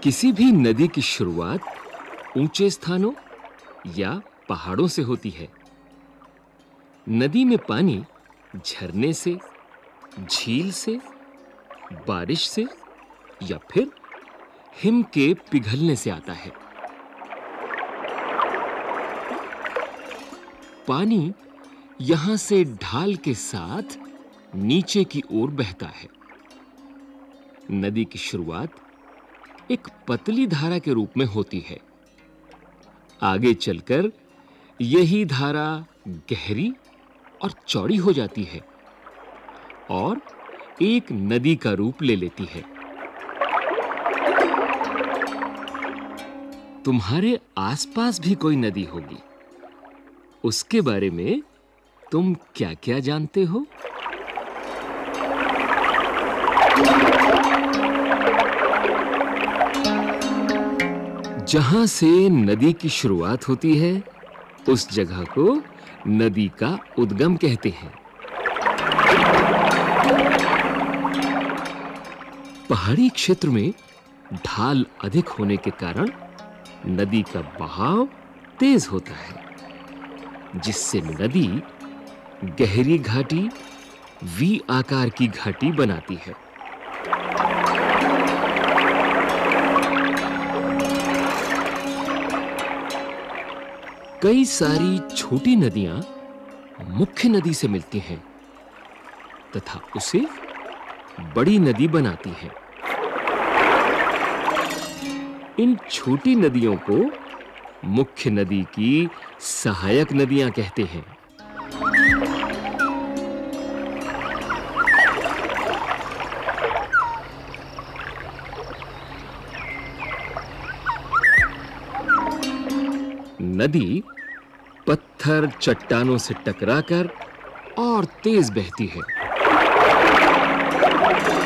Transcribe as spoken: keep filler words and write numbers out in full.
किसी भी नदी की शुरुआत ऊंचे स्थानों या पहाड़ों से होती है। नदी में पानी झरने से, झील से, बारिश से या फिर हिम के पिघलने से आता है। पानी यहां से ढाल के साथ नीचे की ओर बहता है। नदी की शुरुआत एक पतली धारा के रूप में होती है। आगे चलकर यही धारा गहरी और चौड़ी हो जाती है और एक नदी का रूप ले लेती है। तुम्हारे आसपास भी कोई नदी होगी। उसके बारे में तुम क्या-क्या जानते हो? जहां से नदी की शुरुआत होती है, उस जगह को नदी का उद्गम कहते हैं। पहाड़ी क्षेत्र में ढाल अधिक होने के कारण नदी का बहाव तेज होता है, जिससे नदी गहरी घाटी, वी आकार की घाटी बनाती है। कई सारी छोटी नदियां मुख्य नदी से मिलती हैं तथा उसे बड़ी नदी बनाती हैं। इन छोटी नदियों को मुख्य नदी की सहायक नदियां कहते हैं। नदी पत्थर चट्टानों से टकराकर और तेज बहती है।